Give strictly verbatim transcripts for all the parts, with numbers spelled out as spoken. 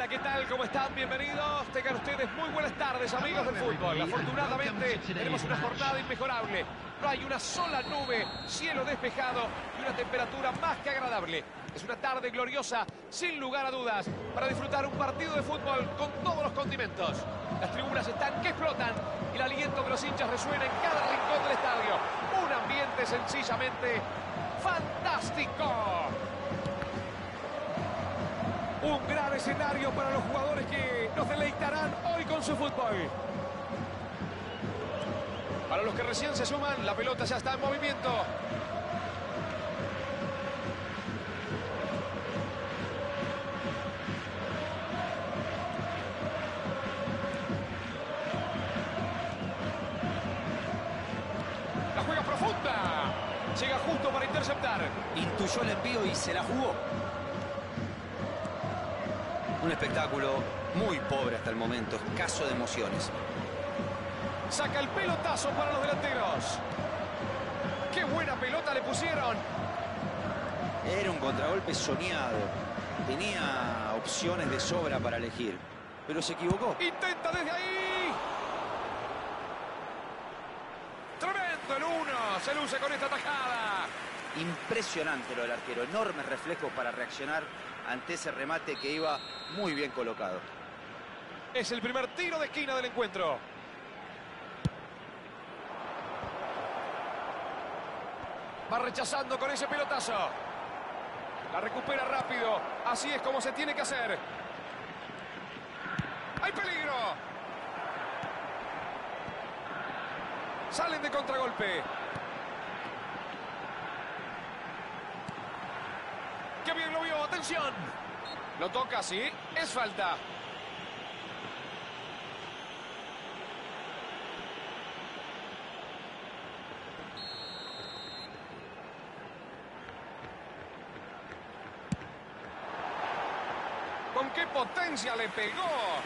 ¿qué tal? ¿Cómo están? Bienvenidos. Tengan ustedes muy buenas tardes, amigos del fútbol. Afortunadamente, tenemos una jornada inmejorable. No hay una sola nube, cielo despejado y una temperatura más que agradable. Es una tarde gloriosa, sin lugar a dudas, para disfrutar un partido de fútbol con todos los condimentos. Las tribunas están que explotan y el aliento de los hinchas resuena en cada rincón del estadio. Un ambiente sencillamente fantástico. Un gran escenario para los jugadores que nos deleitarán hoy con su fútbol. Para los que recién se suman, la pelota ya está en movimiento. La juega profunda. Llega justo para interceptar. Intuyó el envío y se la jugó. Un espectáculo muy pobre hasta el momento, escaso de emociones. Saca el pelotazo para los delanteros. ¡Qué buena pelota le pusieron! Era un contragolpe soñado. Tenía opciones de sobra para elegir, pero se equivocó. ¡Intenta desde ahí! ¡Tremendo el uno! Se luce con esta tajada. Impresionante lo del arquero. Enormes reflejos para reaccionar ante ese remate que iba muy bien colocado. Es el primer tiro de esquina del encuentro. Va rechazando con ese pelotazo. La recupera rápido. Así es como se tiene que hacer. ¡Hay peligro! Salen de contragolpe. ¡Qué bien lo vio! ¡Atención! Lo toca, sí. Es falta. ¿Con qué potencia le pegó?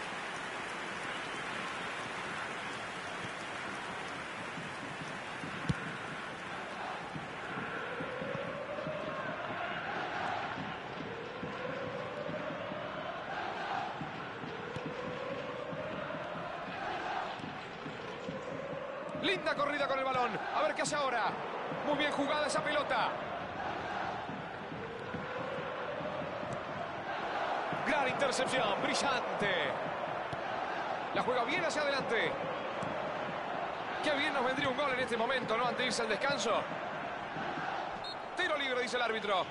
Linda corrida con el balón. A ver qué hace ahora. Muy bien jugada esa pelota. Gran intercepción, brillante. La juega bien hacia adelante. Qué bien nos vendría un gol en este momento, ¿no? Antes de irse al descanso. Tiro libre, dice el árbitro.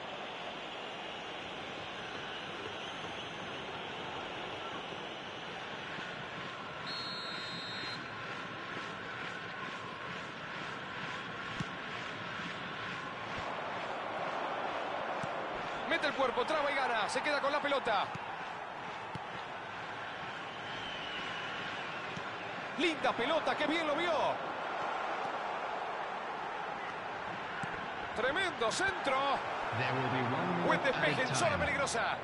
Mete el cuerpo, traba y gana. Se queda con la pelota. Linda pelota, qué bien lo vio. Tremendo centro. Buen despeje en zona peligrosa.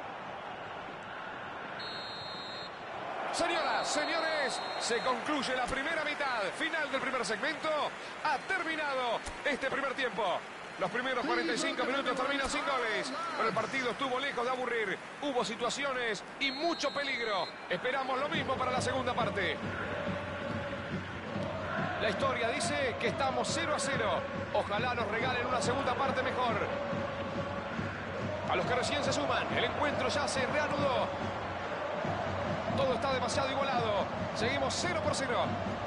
Señoras, señores, se concluye la primera mitad. Final del primer segmento. Ha terminado este primer tiempo. Los primeros cuarenta y cinco minutos terminan sin goles, pero el partido estuvo lejos de aburrir. Hubo situaciones y mucho peligro. Esperamos lo mismo para la segunda parte. La historia dice que estamos cero a cero. Ojalá nos regalen una segunda parte mejor. A los que recién se suman, el encuentro ya se reanudó. Todo está demasiado igualado. Seguimos cero por cero.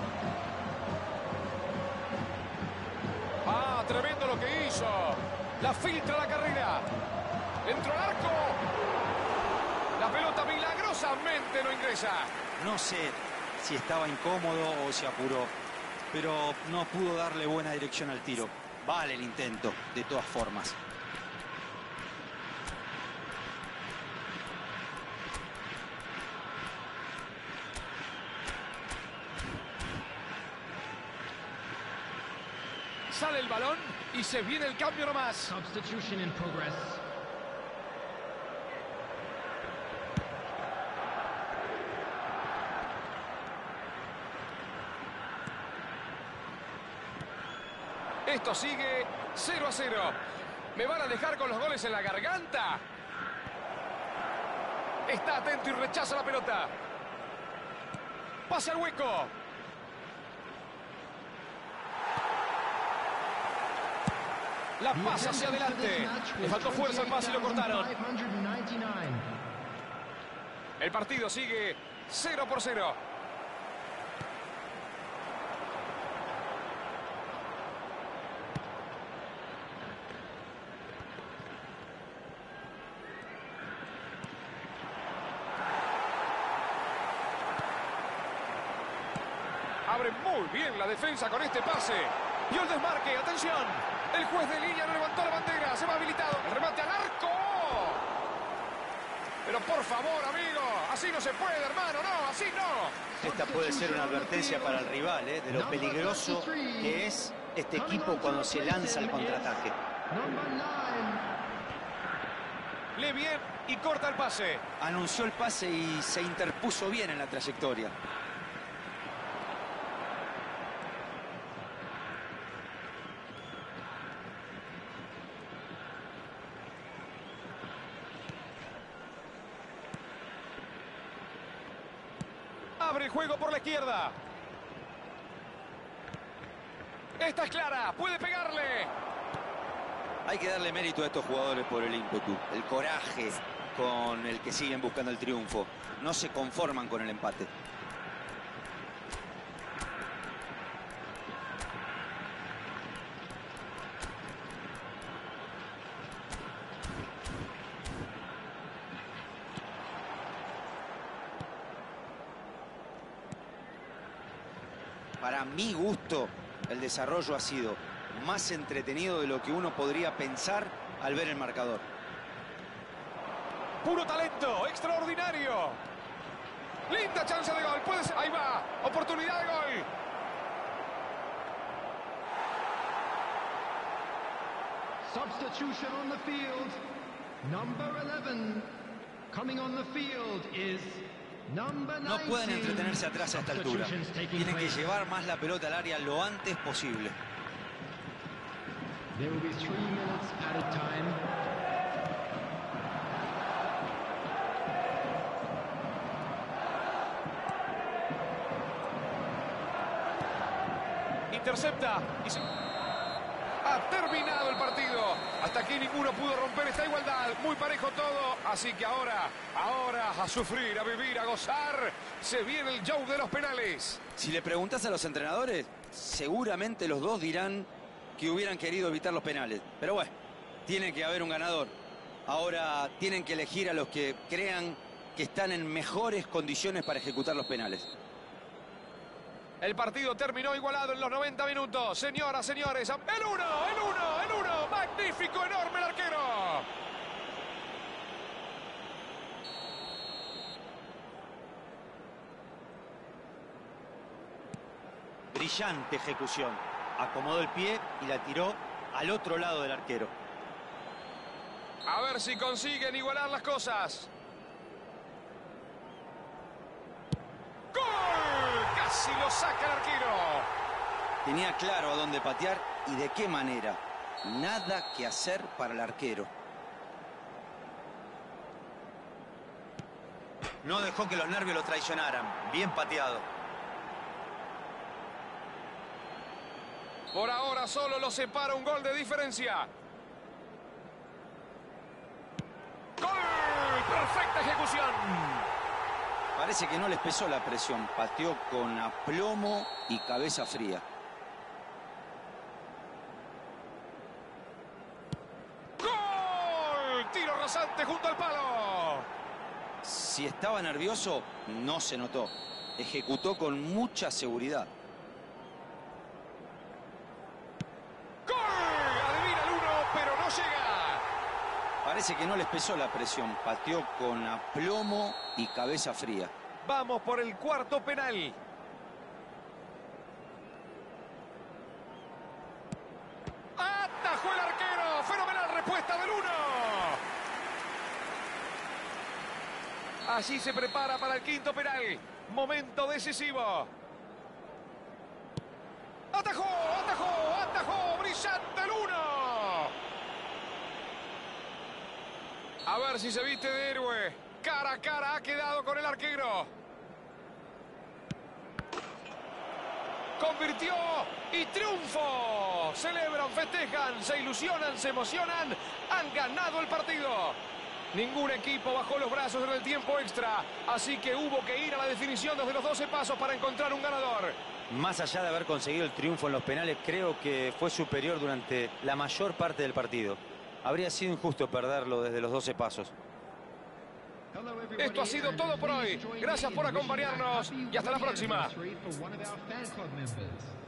Ah, tremendo lo que hizo. La filtra la carrera. Entró al arco. La pelota milagrosamente no ingresa. No sé si estaba incómodo o se apuró, pero no pudo darle buena dirección al tiro. Vale el intento, de todas formas. Sale el balón y se viene el cambio nomás. Substitution in progress. Esto sigue cero a cero. ¿Me van a dejar con los goles en la garganta? Está atento y rechaza la pelota. Pase al hueco. La pasa hacia adelante. Le faltó fuerza al pase y lo cortaron. El partido sigue cero por cero. Abre muy bien la defensa con este pase. Vio el desmarque, atención. El juez de línea no levantó la bandera, se va habilitado. El remate al arco. Pero por favor, amigo, así no se puede, hermano, no, así no. Esta puede ser una advertencia para el rival, ¿eh? De lo peligroso que es este equipo cuando se lanza al contraataque. Lee bien y corta el pase. Anunció el pase y se interpuso bien en la trayectoria. Abre el juego por la izquierda. Esta es clara, puede pegarle. Hay que darle mérito a estos jugadores por el ímpetu, el coraje con el que siguen buscando el triunfo. No se conforman con el empate. Para mi gusto, el desarrollo ha sido más entretenido de lo que uno podría pensar al ver el marcador. Puro talento, extraordinario. Linda chance de gol, puede ser. Ahí va, oportunidad de gol. Substitution on the field. Number eleven. Coming on the field is number nineteen. No pueden entretenerse atrás a esta altura. Tienen que llevar más la pelota al área lo antes posible. There will be three minutes added time. Intercepta y se... Ha terminado el partido. Hasta aquí ninguno pudo romper esta igualdad. Muy parejo todo. Así que ahora, ahora a sufrir, a vivir, a gozar. Se viene el show de los penales. Si le preguntas a los entrenadores, seguramente los dos dirán que hubieran querido evitar los penales. Pero bueno, tiene que haber un ganador. Ahora tienen que elegir a los que crean que están en mejores condiciones para ejecutar los penales. El partido terminó igualado en los noventa minutos. Señoras, señores, el uno, el uno, el uno. Magnífico, enorme el arquero. Brillante ejecución. Acomodó el pie y la tiró al otro lado del arquero. A ver si consiguen igualar las cosas. ¡Gol! Casi lo saca el arquero. Tenía claro a dónde patear y de qué manera. Nada que hacer para el arquero. No dejó que los nervios lo traicionaran. Bien pateado. Por ahora solo lo separa un gol de diferencia. ¡Gol! ¡Perfecta ejecución! Parece que no les pesó la presión. Pateó con aplomo y cabeza fría. ¡Gol! Tiro rasante junto al palo. Si estaba nervioso, no se notó. Ejecutó con mucha seguridad. ¡Gol! Adivina el uno, pero no llega. Parece que no les pesó la presión. Pateó con aplomo y cabeza fría. Vamos por el cuarto penal. Atajó el arquero. Fenomenal respuesta del uno. Allí se prepara para el quinto penal. Momento decisivo. Atajó, atajó, atajó. Brillante el uno. A ver si se viste de héroe. Cara a cara ha quedado con el arquero. Convirtió y triunfo. Celebran, festejan, se ilusionan, se emocionan. Han ganado el partido. Ningún equipo bajó los brazos en el tiempo extra. Así que hubo que ir a la definición desde los doce pasos para encontrar un ganador. Más allá de haber conseguido el triunfo en los penales, creo que fue superior durante la mayor parte del partido. Habría sido injusto perderlo desde los doce pasos. Esto ha sido todo por hoy. Gracias por acompañarnos y hasta la próxima.